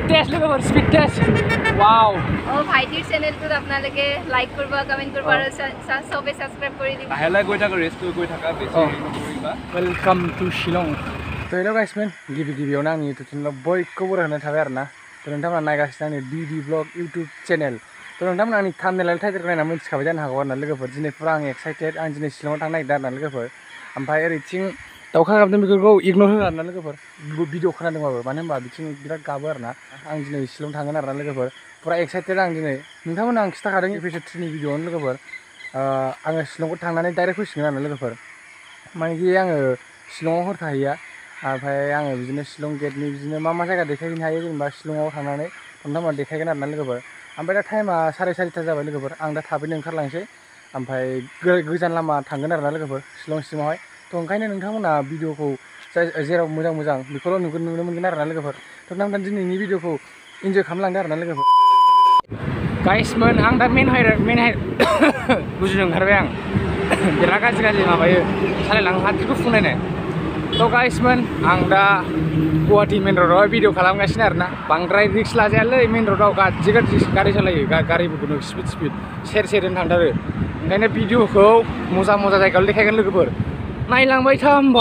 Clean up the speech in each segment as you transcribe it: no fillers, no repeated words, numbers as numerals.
Test লোকের speed test wow ও ভাইটির চ্যানেলটোত আপোনালোকে লাইক কৰিব কমেন্ট কৰিব আৰু সবে সাবস্ক্রাইব কৰি দিব হেলা গৈ থাকা ৰেষ্ট গৈ থাকা বেছি নকৰিবা वेलकम टू शिलं तो हेलो गाइस मेन गिबियावनो आंनि इउटुब चेनेलाव बयखौबो बरायनाय थाबाय आरोना तो नोंथांमोना नायगासिनो आंनि डिडि ब्लग इउटुब चेनेल तो नोंथांमोना आंनि थाम्बनेल आरो टाइटेलखौ नायना मिथिखाबाय जानो हागौ आरोना लोगोफोर दिनै फुरा आं एक्साइटेड आं दिनै शिलंआव थांनो नागिरदों आरोना लोगोफोर ओमफ्राय ओरैथिं दाउखा गाबदों बेफोरखौ इगनर होनो आरोना लोगोफोर भिडिअ खोनादोंबाबो मानो होनबा बिथिं बिराद गाबो आरोना आं दिनै शिलं थांगोन आरोना लोगोफोर फुरा एक्साइटेड आं दिनै नोंथांमोना आं खिथाखादों एपिसोड 3 नि भिडिअआवनो लोगोफोर आङो शिलंआव थांनानै डाइरेक्ट फैसिगोन आरोना लोगोफोर मानेकि आङो शिलंआव हर थाहैया ओमफ्राय आङो बिदिनो शिलं गेटनि बिदिनो मा जायगा देखायहैनो हायो जेनेबा शिलंआव थांनानै नोंथांमोना देखायगोन आरोना लोगोफोर ओमफ्राय दा टाइमा 4:30 जाबाय लोगोफोर आं दा थाबैनो ओंखारलांसै ओमफ्राय गोजान लामा थांगोन आरोना लोगोफोर शिलं सिमावहाय तो ओंखायनो नोंथांमोना भिडिअखौ जेराव मोजां बेखौल' नुनो मोनगोन आरोना लोगोफोर तो नोंथांमोना दिनैनि भिडिअखौ इन्जय खालामलांदो आरोना लोगोफोर गाइसमोन आं दा मेन बुजिनो ओंखारबाय आं बिराद गाज्रि माबायो सालायलाङो हाद्रिखौ फुंनायनाय तो गाइसमोन आं दा गुवाहाटी मेन र'डआवहाय भिडिअ खालामगासिनो आरोना बांद्राय रिक्स लाजायालै मेन र'डआव गाज्रि गारि सालायो गारिफोरखौनो स्पिड सेरनो थांथारो ओंखायनो भिडिअखौ मोजां जायगायाव देखायगोन लोगोफोर नायलांबाय था होमबा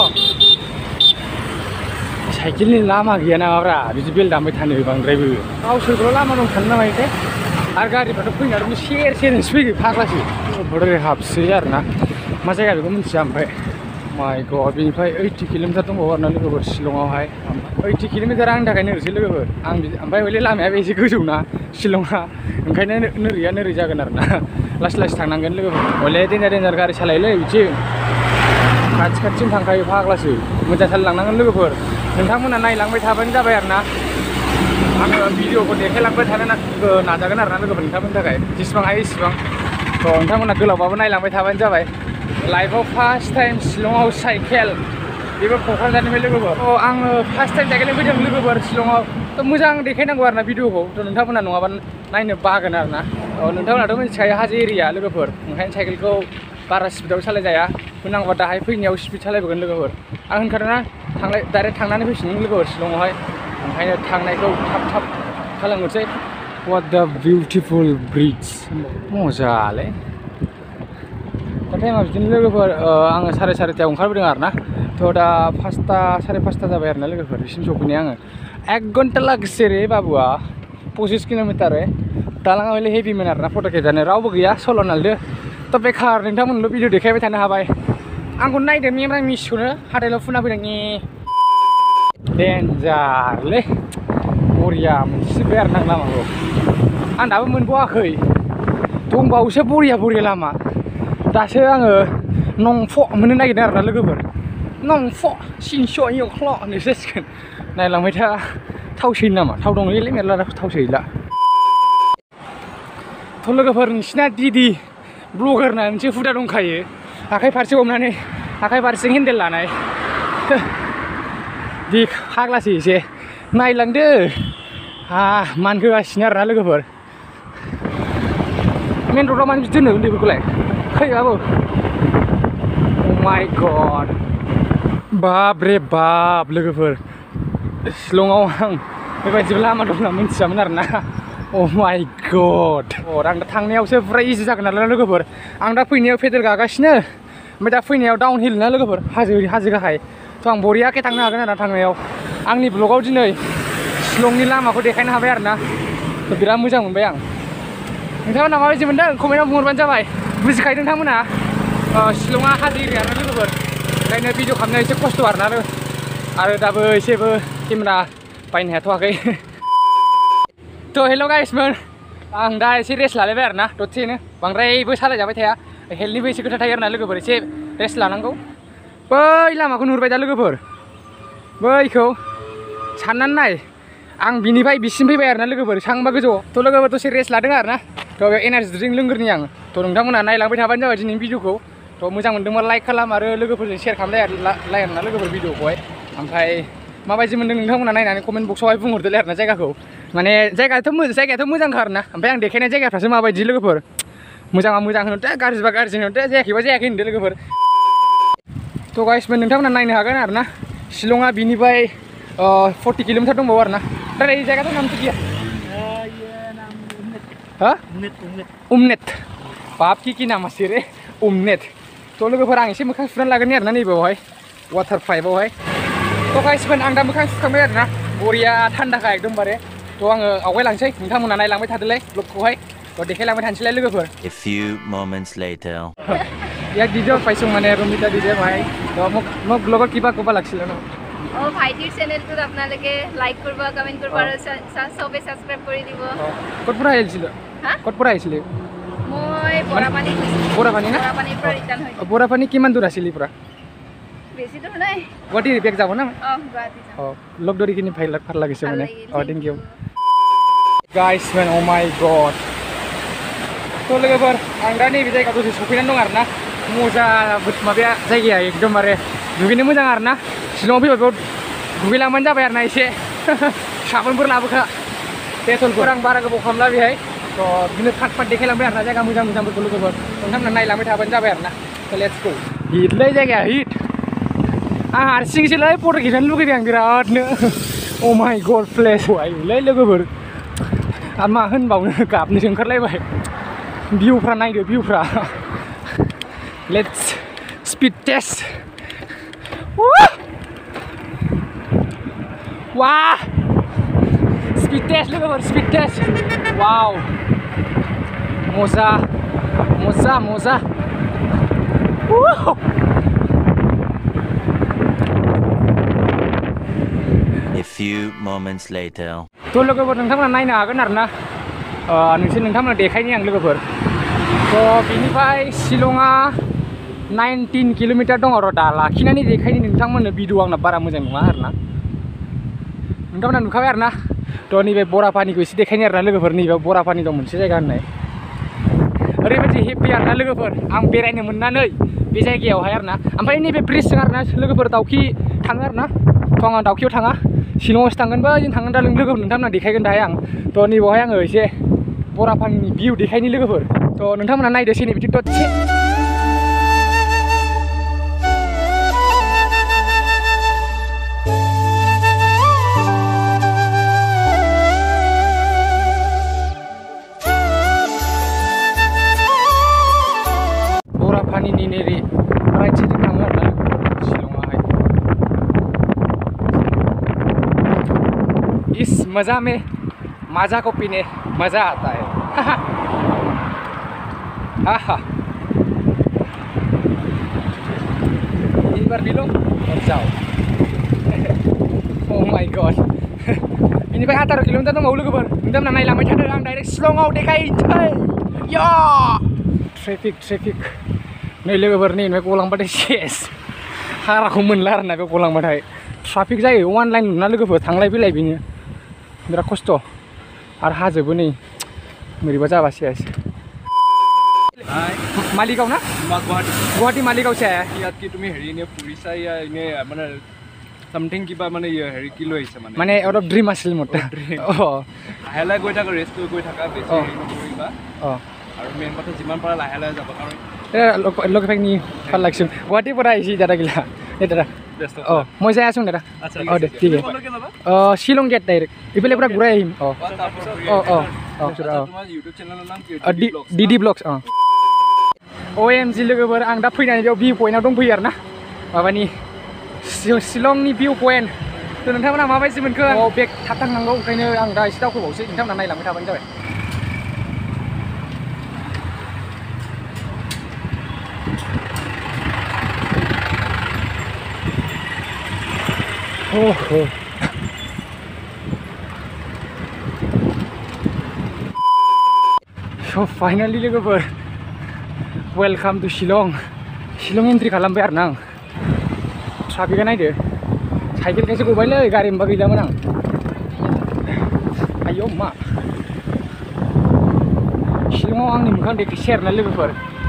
साइकेलनि लामा गैया नामाब्रा बिदि बेल दामबाय थानो बांद्रायबो गावसोरखौल' लामा दं थानो नामायोथाय आरो गारिफ्राथ' फैनानै सेरनोसो फैयो फाग्लासो ओरै हाबसै आरोना मा जायगा बेखौ मिथिया ओमफ्राय माय गड बेनिफ्राय 80 किल'मिटार दंबावो आरोना लोगोफोर शिलंआवहाय 80 किल'मिटार आंनि थाखाय नोरैसै लोगोफोर आं ओमफ्राय हले लामायाबो एसे गोजौना शिलंआ ओंखायनो नोरै जागोन आरोना लासै थांनांगोन लोगोफोर हले देन्जार गारि सालायोलै बिथिं खाथिजों थांखायो फाग्लासो मोजां सालायलांनांगोन लोगोफोर नोंथांमोना नायलांबाय थाबानो जाबाय आरोना आङो भिडिअखौ देखायलांबाय थानो नाजागोन आरोना लोगोफोर नोंथांमोननि थाखाय जेसेबां हायो इसेबां तो नोंथांमोना गोलावबाबो नायलांबाय थाबानो जाबाय लाइफआव फार्स्ट टाइम शिलंआव साइकेल बेबो क'क्राझारनिफ्राय लोगोफोर आङो फार्स्ट टाइम साइकेलजों फैदों लोगोफोर शिलंआव तो मोजां देखायनांगौ आरोना भिडिअखौ तो नोंथांमोना नङाबा नायनो बागोन आरोना नोंथांमोनाथ' मिथिखायो हाजो एरिया लोगोफोर ओंखायनो साइकेलखौ बारा स्पिडाव सालायजाया होनांगौबा दाहाय फैनायाव स्पिड सालायबोगोन लोगोफोर आं होनखादोंना डाइरेक्ट थांनानै फैसिगोन लोगोफोर शिलंआवहाय ओंखायनो थांनायखौ थाब खालामनोसै वाट दा बिउटिफुल ब्रिज मजालै दा टाइमा बिदिनो लोगोफोर आङो 4:30 ओंखारबोदों आरोना थ' दा 5:30 जाबाय आरोना लोगोफोर बिसिम सफैनाय आङो 1 घन्टा लागसे रे बाबुआ 25 किल'मिटार दालाङा हले हेभिमोन आरोना फट' खेबजानो रावबो गैया सल' नालदो थ' बेखार नोंथांमोनल' भिडिअ देखायबाय थानो हाबाय आंखौ नायदो मेमरा मिसखौनो हाथाइल' फुना फैदों देन्जारलै बरिया मोनसिबाय आरोना लामाखौ आं दाबो मोनबावाखै दंबावोसो बरिया लामा दासो आङो नंफ' मोननो नागिरदों आरोना लोगोफोर नंफ' सिनस' इयख्ल' होननोसो जासिगोन नायलांबाय था थाव सोयो नामा थाव दंलै मेरला थाव सोयैला थ' लोगोफोर नोंसिना डिडि ब्लगारना मोनसे हुदा दंखायो आखाइ फारसे हमनानै आखाइ फारसेजों हेन्देल लानाय दे फाग्लासो एसे नायलांदो मान होगासिनो आरोना लोगोफोर मेन र'डआव मानो बिदि दोनो उन्दैफोरखौलाय फैबाबो माय गड बाब रे बाब लोगोफोर शिलंआव आं बेबायदिबो लामा दं होनना मिथियामोन आरोना माय गड आं दा थांनायावसो फुरा इजि जागोन आरोना लोगोफोर आं दा फैनायाव पेडेल गागासिनो ओमफ्राय दा फैनायाव डाउन हिल ना लोगोफोर हाजो गाहाय थ' आं बरियाके थांनो हागोन आरोना थांनायाव आंनि ब्लगाव दिनै शिलंनि लामाखौ देखायनो हाबाय आरोना थ' बिराद मोजां मोनबाय आं नोंथांमोना माबायदि मोनदों कमेन्टआव बुंहरबानो जाबाय बुजिखायो नोंथांमोना शिलंआ हाजो एरिया आरोना लोगोफोर ओंखायनो भिडिअ खालामनाया एसे खस्थ' आरोना आरो दाबो एसेबो केमेरा बायनो हाथ'वाखै थ' हेल' गाइसमोन आं दा एसे रेस्ट लालायबाय आरोना दसेनो बांद्रायबो सालायजाबाय थाया हेल्थनिबो एसे खोथा थायो आरोना लोगोफोर एसे रेस्ट लानांगौ बै लामाखौ नुहुरबाय दा लोगोफोर बैखौ साननानै नाय आं बिनिफ्राय बिसिम फैबाय आरोना लोगोफोर सांबा गोजौआव थ' लोगोफोर दसे रेस्ट लादों आरोना थ' बेयाव एनार्जि ड्रिंक लोंग्रोनि आं थ' नोंथांमोना नायलांबाय थाबानो जाबाय दिनैनि भिडिअखौ थ' मोजां मोनदोंबा लाइक खालाम आरो लोगोफोरजों शेयार खालामलाय आरोना लोगोफोर भिडिअखौहाय ओमफ्राय माबायदि मोनदों नोंथांमोना नायनानै कमेन्ट बक्सआवहाय बुंहरदोलाय आरोना जायगाखौ माने जायगायाथ' मोजांखा आरोना ओमफ्राय आं देखायनाय जायगाफ्रासो माबायदि लोगोफोर मोजाङा मोजां होनदो गाज्रिबा गाज्रि होनदो जायाखैबा जायाखै होनदो लोगोफोर थ' गाइसमोन नोंथांमोना नायनो हागोन आरोना शिलंआ बिनिफ्राय 40 किल'मिटार दंबावो आरोना dari jaga tuh nam tuh dia ये नाम hah उम्मीद Umnet बाप की नाम masih re Umnet तो लोगोफोर आं एसे मोखां सुनानै लागोन आरोना नैबेयावहाय वाटार पाइपआवहाय तो गाइसफोर आं दा मोखां सुखांबाय आरोना बरिया थान्दाखा एकदमबारे तो आङो आवगायलांसै नोंथांमोना नायलांबाय थादोलाय ब्लगखौहाय तो देखायलांबाय थानोसैलाय लोगोफोर A few moments later. याक दिदिও পাইছো মানে ৰমিতা দিদিয়ে ভাই তো মোক ব্লগত কিবা ক'ব লাগিছিল ন ভাইটিৰ চেনেলটোত আপোনালোকে লাইক কৰিব কমেণ্ট কৰিব আৰু সবে সাবস্ক্ৰাইব কৰি দিব ক'ত পৰা আহিছিল ক'ত পৰা আহিছিল মই বৰাপানী বৰাপানী না বৰাপানীৰ পৰা ৰিটাৰ্ণ হৈছো বৰাপানী কিমান দূৰ আছিল পৰা বেছি দূৰ নাই গুৱাহাটী বেক যাব না গুৱাহাটী লগ ধৰিখিনি ভাল লাগিছে মানে thank you guys man oh my god तो लोगोफोर आं दा नैबे जायगायाव दसे सफैनानै दं आरोना मोजां माबाया जायगाया एकदमबारे दुगैनो मोजां आरोना शिलंआव फैबा बेयाव दुगैलांबानो जाबाय आरोना एसे साबोनफोर लाबोखा पेट्रलफोर आं बारा गोबाव खालामला बेहाय तो बिदिनो फाट फाट देखायलांबाय आरोना जायगा मोजांफोरखौ लोगोफोर नोंथांमोना नायलांबाय थाबानो जाबाय आरोना तो लेट्स गो हिटलै जायगाया हिट आं हारसिंसोलै फट' खेबनो लुगैदों आं बिरादनो oh my god प्लेस वायलै लोगोफोर आरो मा होनबावनो गाबनोसो ओंखारलायबाय भिउफ्रा नायदो भिउफ्रा लेट्स स्पीड टेस्ट वाह स्पीड टेस्ट लोगोफोर स्पीड टेस्ट वाव मजा मजा मजा A few moments later. तो लोगोफोर नोंथांमोना नायनो हागोन आरोना नोंथांमोना देखायनि आं लोगोफोर तो बिनिफ्राय शिलंआ 19 किल'मिटार दङ र' दा लाखिनानै देखायनि नोंथांमोननो भिडिअ आंना बारा मोजां नङा आरोना नोंथांमोना नुखाबाय आरोना तो नैबे बरापानिखौ एसे देखायनि आरोना लोगोफोर नैबे बरापानि दं मोनसे जायगा होननाय ओरैबायदि हेपि आरोना लोगोफोर आं बेरायनो मोननानै बे जायगायावहाय आरोना ओमफ्राय नैबे ब्रिजजों आरोना लोगोफोर दाउखि थाङो आरोना तो आं दाउखियाव थाङा शिलंआवसो थांगोनबो जों थांगोन दा लोगोफोर नोंथांमोना देखायगोन दाहाय आं तो नैबावहाय आङो एसे बरापानिनि भिउ देखायनि लोगोफोर तो नोंथांमोना नायदो एसे बिदि दसे बरापानिनि नेरि राइट साइडजों थाङो आरोना शिलंआवहाय इस मजा में मजा को पीने मजा आता है आहा एक बार पी लो और जाओ oh my god बेनिफ्राय 18 किल'मिटार दंबावो लोगोफोर नोंथांमोना नायलांबाय थादो आं डाइरेक्ट शिलंआव देखायनोसै या ट्रेफिक नै लोगोफोर नै गलांबाथाय सेस हाराखौ मोनला आरोना बे गलांबाथाय ट्राफिक जायो वान लाइन लुना लोगोफोर थांलाय फैलाय बेनो बिराद खस्थ' आरो हाजोबो नै बोरैबा जाबा सेस मालिगाव ना गुवाहाटी मालिगाव से ইয়াত কি তুমি হেৰি এনে ফুৰিছা ইয়া এনে মানে সামথিং কিবা মানে হেৰি কি লৈ আহিছা মানে মানে অলপ ড্ৰিম আছিল মোৰ লাহে লাহে গৈ থাকা ৰেষ্ট গৈ থাকা বেছি হেৰি নকৰিবা আৰু মেইন কথা যিমান পাৰা লাহে লাহে যাব কাৰণ लोगोफोरनि ভাল লাগিছিল गुवाहाटीৰ পৰা আহিছি দাদাগিলা এই দাদা মই যাই আছো দাদা দে ঠিক আছে শিলং গেট ডাইৰেক্ট ইফালে পৰা ঘূৰাই আহিম তোমাৰ ইউটিউব চেনেলৰ নাম কি ডিডি ব্লগছ OMG लोगोफोर आं दा फैनानै बेयाव भिउ पइन्टआव दंफैयो आरोना माबानि शिलंनि भिउ पइन्ट तो नोंथांमोना माबायदि मोनखो बेग थाबथांनांगौ ओंखायनो आं दा एसे दावखोबावसै नोंथांमोना नायलांबाय थाबानो जाबाय So finally लोगोफोर वेलकाम टू शिलं एन्ट्रि खालामबाय आरोना आं ट्राफिकआ नायदो साइकेलखायसो गबायलै गारि मोनबा गैलामोन आं आयौ मा शिलंआव आंनि मोखां देखायसै आरोना लोगोफोर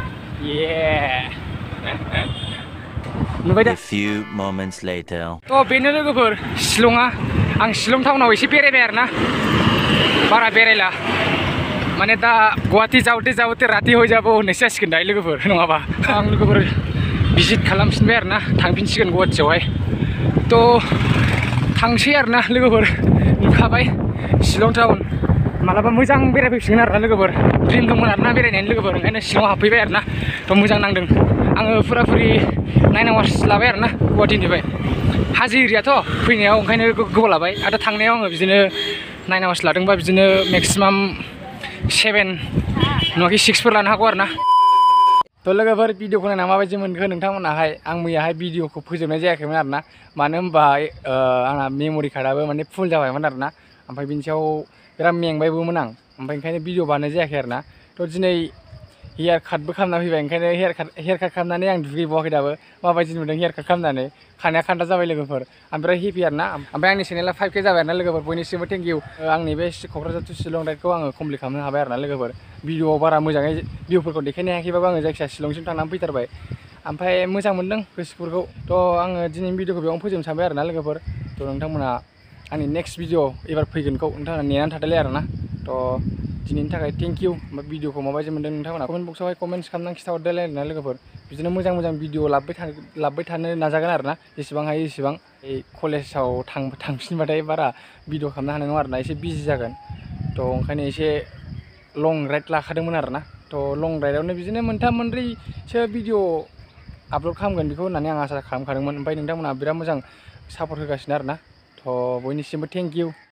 नुबाय दा A few moments later. तो बेनो लोगोफोर शिलंआ आं शिलं टाउनाव एसे बेरायबाय आरोना बारा बेरायला माने दा गुवाहाटी जावते राति हो जाबो होननायसो जासिगोन दायो लोगोफोर नङाबा आं लोगोफोर भिजिट खालामफिनबाय आरोना थांफिनसिगोन गुवाहाटीयावहाय तो थांसै आरोना लोगोफोर नुखाबाय शिलं टाउन मालाबा मोजां बेरायफैसिगोन आरोना लोगोफोर ड्रिम दंमोन आरोना बेरायनायनि लोगोफोर ओंखायनो शिलंआव हाबफैबाय आरोना थ' मोजां नांदों आङो फुराफुरि 9 आवार्स लाबाय आरोना गुवाहाटीनिफ्राय हाजो एरियाथ' फैनायाव ओंखायनो गोबाव लाबाय आरो थांनायाव आङो बिदिनो 9 आवार्स लादोंबा बिदिनो मेक्सिमाम 7 नङाखि 6फोर लानो हागौ आरोना थ' लोगोफोर भिडिअखौ नायना माबायदि मोनखो नोंथांमोनाहाय आं मैयाहाय भिडिअखौ फोजोबनाय जायाखैमोन आरोना मानो होनबा आंना मेम'रि कार्डआबो माने फुल जाबायमोन आरोना ओमफ्राय बिनि सायाव बिराद मेंबायबोमोन आं ओमफ्राय ओंखायनो भिडिअ बानायनाय जायाखै आरोना थ' दिनै हेयार काटबो खालामना फैबाय ओंखायनो हेयार काट खालामनानै आं दुगैबावाखै दाबो माबायदि नुदों हेयार काट खालामनानै खानाया खान्दा जाबाय लोगोफोर आं बिराद हेपि आरोना ओमफ्राय आंनि चेनेला 5K जाबाय आरोना लोगोफोर बयनिसिमबो थेंक इउ आंनि बे क'क्राझार टु शिलं राइडखौ आङो कमप्लिट खालामनो हाबाय आरोना लोगोफोर भिडिअआव बारा मोजाङै भिउफोरखौ देखायनो हायाखैबाबो आङो जायखिजाया शिलंसिम थांनानै फैथारबाय ओमफ्राय मोजां मोनदों गोसोफोरखौ थ' आङो दिनैनि भिडिअखौ बेयावनो फोजोबनो सानबाय आरोना लोगोफोर थ' नोंथांमोना आंनि नेक्स्ट भिडिअ एबार फैगोनखौ नोंथाङा नेनानै थादोंलै आरोना थ' दिनैनि थाखाय थेंक इउ ओमफ्राय भिडिअखौ माबायदि मोनदों नोंथांमोना कमेन्ट बक्सआवहाय कमेन्ट्स खालामनानै खिथाहरदोलाय आरोना लोगोफोर बिदिनो मोजां मोजां भिडिअ लाबोबाय थानो नाजागोन आरोना जेसेबां हायो एसेबां कलेजाव थांफिनबाथाय बारा भिडिअ खालामनो हानाय नङा आरोना एसे बिजि जागोन थ' ओंखायनो एसे लं राइड लाखादोंमोन आरोना थ' लं राइडआवनो बिदिनो मोनथाम मोनब्रैसो भिडिअ आपल'ड खालामगोन बेखौ होननानै आं आसा खालामखादोंमोन ओमफ्राय नोंथांमोना बिराद मोजां सापर्ट होगासिनो आरोना थ' बयनिसिमबो थेंक इउ